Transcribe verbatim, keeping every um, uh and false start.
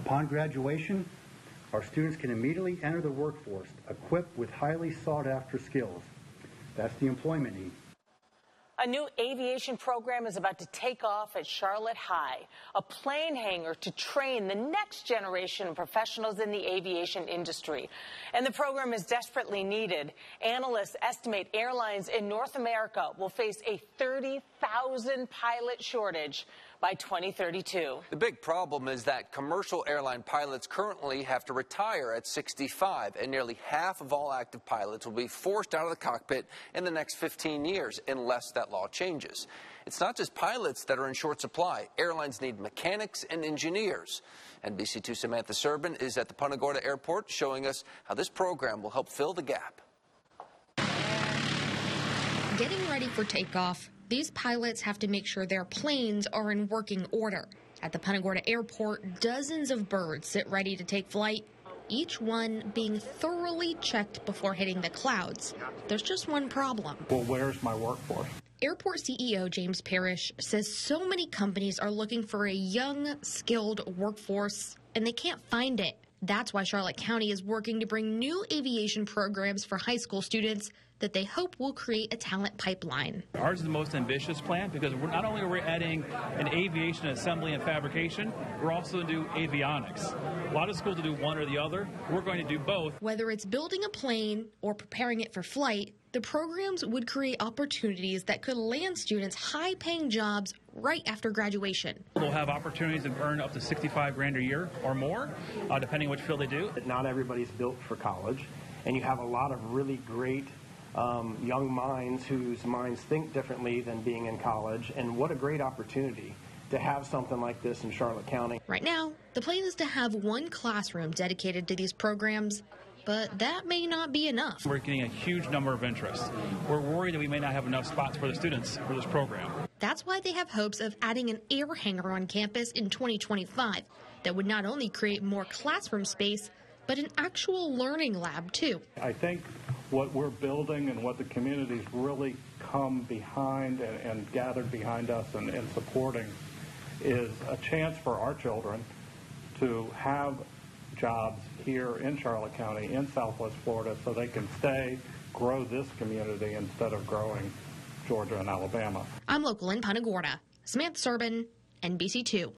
Upon graduation, our students can immediately enter the workforce equipped with highly sought-after skills. That's the employment need. A new aviation program is about to take off at Charlotte High, a plane hangar to train the next generation of professionals in the aviation industry. And the program is desperately needed. Analysts estimate airlines in North America will face a thirty thousand pilot shortage by twenty thirty-two. The big problem is that commercial airline pilots currently have to retire at sixty-five, and nearly half of all active pilots will be forced out of the cockpit in the next fifteen years unless that law changes. It's not just pilots that are in short supply. Airlines need mechanics and engineers. N B C two Samantha Serbin is at the Punta Gorda Airport showing us how this program will help fill the gap. Getting ready for takeoff, these pilots have to make sure their planes are in working order. At the Punta Gorda Airport, dozens of birds sit ready to take flight, each one being thoroughly checked before hitting the clouds. There's just one problem. Well, where's my workforce? Airport C E O James Parrish says so many companies are looking for a young, skilled workforce, and they can't find it. That's why Charlotte County is working to bring new aviation programs for high school students that they hope will create a talent pipeline. Ours is the most ambitious plan because we're not only are we adding an aviation assembly and fabrication, we're also going to do avionics. A lot of schools will do one or the other. We're going to do both. Whether it's building a plane or preparing it for flight, the programs would create opportunities that could land students high-paying jobs right after graduation. They'll have opportunities to earn up to sixty-five grand a year or more, uh, depending which field they do. Not everybody's built for college, and you have a lot of really great um, young minds whose minds think differently than being in college, and what a great opportunity to have something like this in Charlotte County. Right now, the plan is to have one classroom dedicated to these programs, but that may not be enough. We're getting a huge number of interest. We're worried that we may not have enough spots for the students for this program. That's why they have hopes of adding an air hangar on campus in twenty twenty-five that would not only create more classroom space, but an actual learning lab, too. I think what we're building and what the community's really come behind and, and gathered behind us and, and supporting is a chance for our children to have jobs here in Charlotte County, in Southwest Florida, so they can stay, grow this community instead of growing Georgia and Alabama. I'm local in Punta Gorda. Samantha Serbin, N B C two.